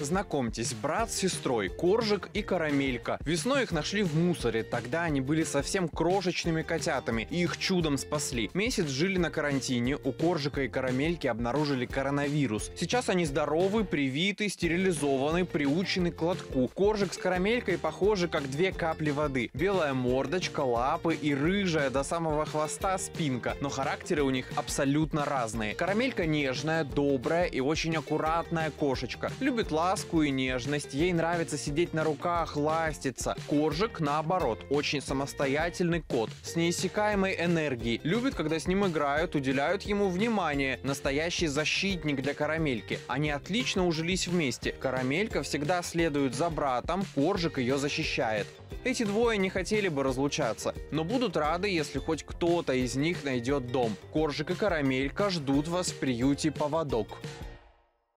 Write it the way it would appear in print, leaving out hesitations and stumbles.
Знакомьтесь, брат с сестрой, Коржик и Карамелька. Весной их нашли в мусоре, тогда они были совсем крошечными котятами, и их чудом спасли. Месяц жили на карантине, у Коржика и Карамельки обнаружили коронавирус. Сейчас они здоровы, привиты, стерилизованы, приучены к лотку. Коржик с Карамелькой похожи как две капли воды. Белая мордочка, лапы и рыжая до самого хвоста спинка, но характеры у них абсолютно разные. Карамелька нежная, добрая и очень аккуратная кошечка. Любит ласку и нежность, ей нравится сидеть на руках, ластиться. Коржик, наоборот, очень самостоятельный кот, с неиссякаемой энергией. Любит, когда с ним играют, уделяют ему внимание. Настоящий защитник для Карамельки. Они отлично ужились вместе. Карамелька всегда следует за братом, Коржик ее защищает. Эти двое не хотели бы разлучаться, но будут рады, если хоть кто-то из них найдет дом. Коржик и Карамелька ждут вас в приюте «Поводок».